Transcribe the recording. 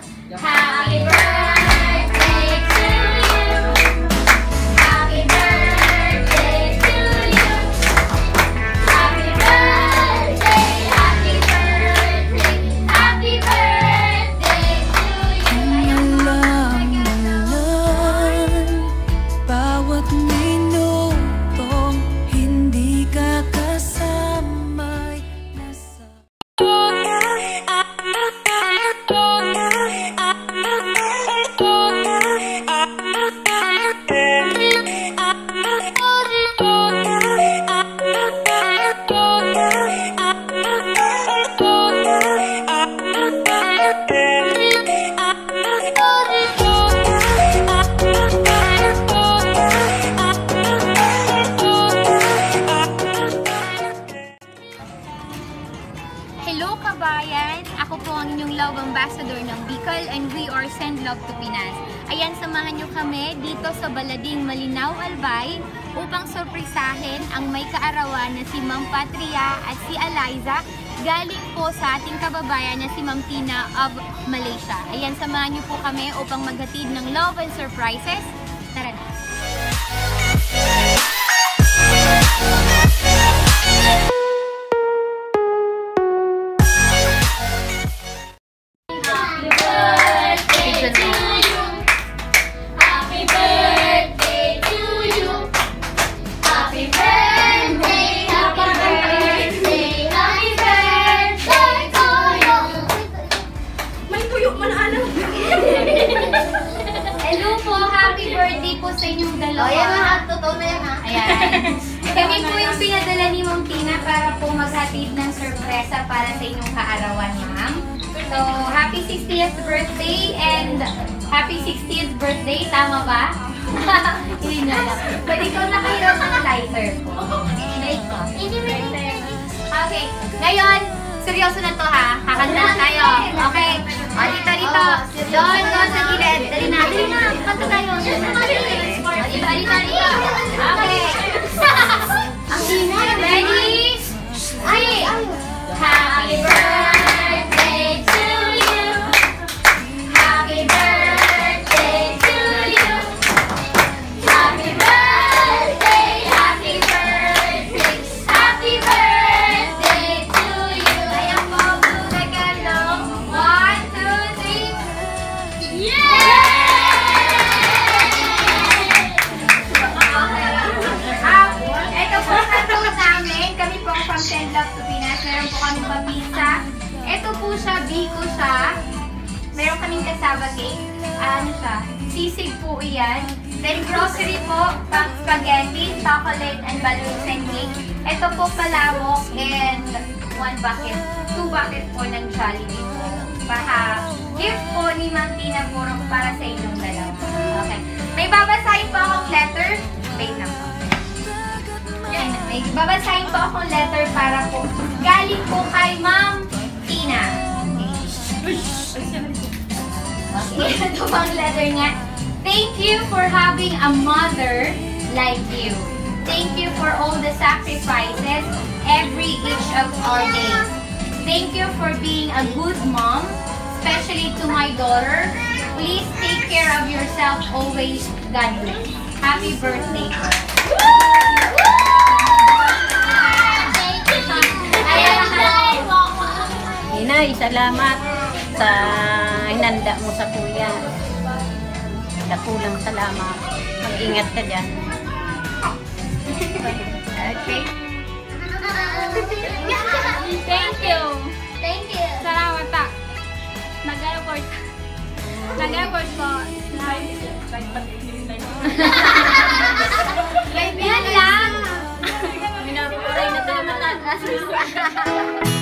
Happy birthday to you. Happy birthday to you. Happy birthday, happy birthday, happy birthday to you. Malaman bawat minutong hindi ka kasama'y nasa Hello kabayan! Ako po ang inyong love ambassador ng Bicol and we are Send Love to Pinas. Ayan, samahan nyo kami dito sa Balading Malinaw, Albay upang sorpresahin ang may kaarawan na si Ma'am Patria at si Eliza galing po sa ating kababayan na si Ma'am Cena of Malaysia. Ayan, samahan nyo po kami upang maghatid ng love and surprises. Tara na! Hello po, happy birthday po sa inyong dalawa. Ayan na, totoo na yan ha. Ayan. Kami po yung pinadala ni Ma'am Tina para po maghatid ng sorpresa para sa inyong kaarawan, ma'am. So, happy 60th birthday and happy 60th birthday, tama ba? Hindi na lang. But ikaw nakahirap ng lighter po. Okay, ngayon, seryoso na to ha. Kakanta na tayo. Okay. O, dito. Doon sa gilid. Dali na. Kanta tayo. O, dito. Okay. Ang ina. Ready? Three. Happy birthday to you. Happy birthday to you. Happy birthday. Happy birthday. Happy birthday to you. Ayan po, blue regalo. 1, 2, 3. Yay! Ito po sa tour namin. Kami po from Send Love to Pinas. Meron po kami pamisa. Ito po siya, Bico siya. Meron kaming Cassava Cake. Ano siya? Sisig po iyan. Then grocery po, pang spaghetti, chocolate, and balloons and cake. Ito po Palabok and 1 bucket. 2 bucket po ng Jollibee po. Gift po ni Ma'am Tina Purong para sa inyong dalawa. Okay. May babasahin po akong letter. Wait na po. Yan. May babasahin po akong letter para po. Galing po kay Ma'am Tina. Okay. Ito po ang letter niya. Thank you for having a mother like you. Thank you for all the sacrifices every each of our days. Thank you for being a good mom, especially to my daughter. Please take care of yourself always. God bless. Happy birthday. Nanay, salamat sa hinanda mo sa kuya. Dakulang salamat. Mag-ingat ka dyan. Okay. Thank you. Thank you. Salamat ta. Nag-airport. Nag-airport po. Yan lang. Minabukuray na ito naman.